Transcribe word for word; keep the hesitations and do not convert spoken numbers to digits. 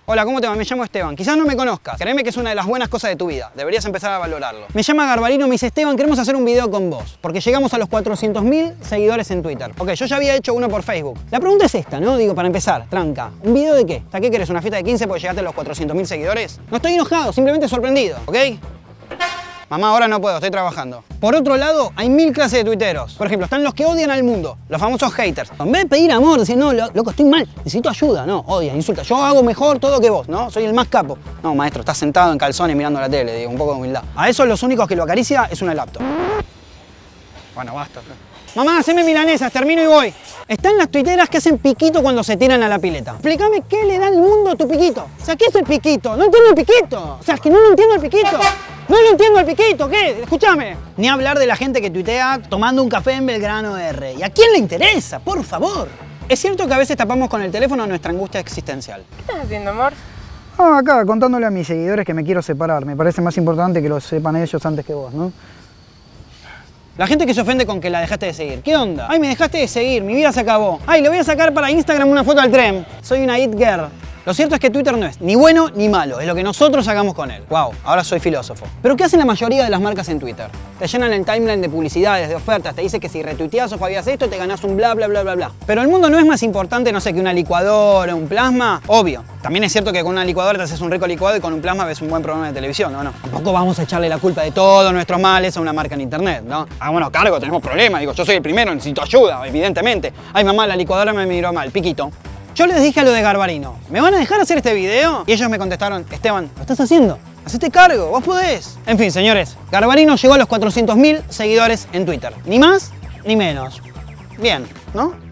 Hola, ¿cómo te va? Me llamo Esteban. Quizás no me conozcas. Créeme que es una de las buenas cosas de tu vida. Deberías empezar a valorarlo. Me llama Garbarino y me dice, Esteban, queremos hacer un video con vos. Porque llegamos a los cuatrocientos mil seguidores en Twitter. Ok, yo ya había hecho uno por Facebook. La pregunta es esta, ¿no? Digo, para empezar, tranca. ¿Un video de qué? ¿Hasta qué querés? ¿Una fiesta de quince porque llegaste a los cuatrocientos mil seguidores? No estoy enojado, simplemente sorprendido, ¿ok? Mamá, ahora no puedo, estoy trabajando. Por otro lado, hay mil clases de tuiteros. Por ejemplo, están los que odian al mundo, los famosos haters. En vez de pedir amor, decir, no, loco, estoy mal, necesito ayuda. No, odian, insultan. Yo hago mejor todo que vos, ¿no? Soy el más capo. No, maestro, estás sentado en calzones mirando la tele, digo, un poco de humildad. A eso los únicos que lo acaricia es una laptop. Bueno, basta. Mamá, haceme milanesas, termino y voy. Están las tuiteras que hacen piquito cuando se tiran a la pileta. Explícame qué le da al mundo a tu piquito. O sea, ¿qué es el piquito? No entiendo el piquito. O sea, es que no lo entiendo el piquito. No lo entiendo el piquito, ¿qué? Escúchame. Ni hablar de la gente que tuitea tomando un café en Belgrano R. ¿Y a quién le interesa? Por favor. Es cierto que a veces tapamos con el teléfono nuestra angustia existencial. ¿Qué estás haciendo, amor? Ah, acá, contándole a mis seguidores que me quiero separar. Me parece más importante que lo sepan ellos antes que vos, ¿no? La gente que se ofende con que la dejaste de seguir. ¿Qué onda? Ay, me dejaste de seguir, mi vida se acabó. Ay, le voy a sacar para Instagram una foto al tren. Soy una it girl. Lo cierto es que Twitter no es ni bueno ni malo, es lo que nosotros hagamos con él. Wow, ahora soy filósofo. Pero ¿qué hacen la mayoría de las marcas en Twitter? Te llenan el timeline de publicidades, de ofertas, te dice que si retuiteas o fabias esto te ganás un bla bla bla bla bla. Pero el mundo no es más importante, no sé, que una licuadora, un plasma, obvio. También es cierto que con una licuadora te haces un rico licuado y con un plasma ves un buen programa de televisión, ¿no? no. Tampoco vamos a echarle la culpa de todos nuestros males a una marca en internet, ¿no? Ah, bueno, cargo, tenemos problemas, digo, yo soy el primero, necesito ayuda, evidentemente. Ay, mamá, la licuadora me miró mal, piquito. Yo les dije a lo de Garbarino, ¿me van a dejar hacer este video? Y ellos me contestaron, Esteban, ¿lo estás haciendo? Hacete cargo, vos podés. En fin, señores, Garbarino llegó a los cuatrocientos mil seguidores en Twitter. Ni más, ni menos. Bien, ¿no?